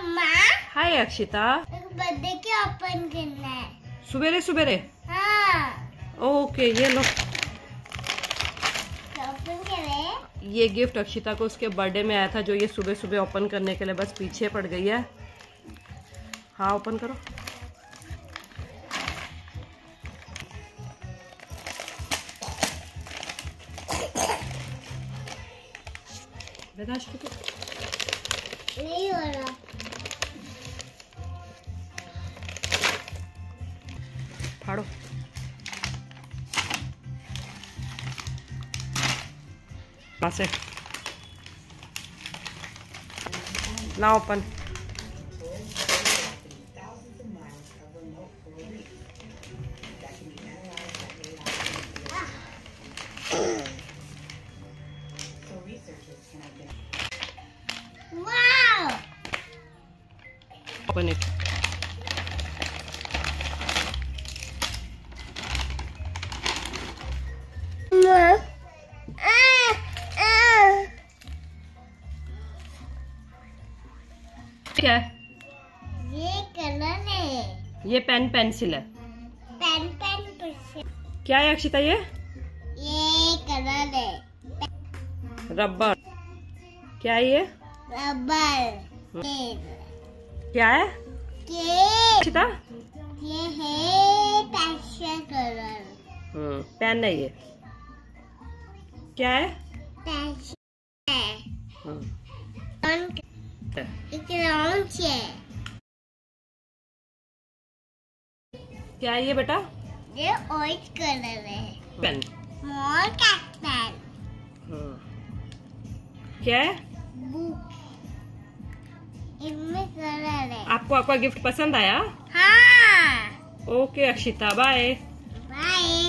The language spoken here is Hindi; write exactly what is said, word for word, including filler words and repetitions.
मम्मा। हाय अक्षिता। बर्थडे के ओपन करना है सुबेरे सुबेरे। हाँ। ओके ये लो, ओपन करे। ये गिफ्ट अक्षिता को उसके बर्थडे में आया था, जो ये सुबह सुबह ओपन करने के लिए बस पीछे पड़ गई है। हाँ ओपन करो। नहीं हो रहा। फाड़ो। से ना ओपन। Open it. क्या है? ये कलर है। ये पेन पेंसिल है। Pen pen pencil. क्या है अक्षिता ये? ये कलर है। रबर। क्या है ये? रबर। क्या है अक्षिता? ये है पेंसिल कलर। हम्म पेन है ये। क्या है? पेंसिल है। हम्म एक राउंड है। क्या है ये बेटा? ये ऑरेंज कलर है। पेन। Small cat pen. क्या है? बुक। इनमें कलर है। आपको आपका गिफ्ट पसंद आया? हाँ। Okay Akshita, bye bye.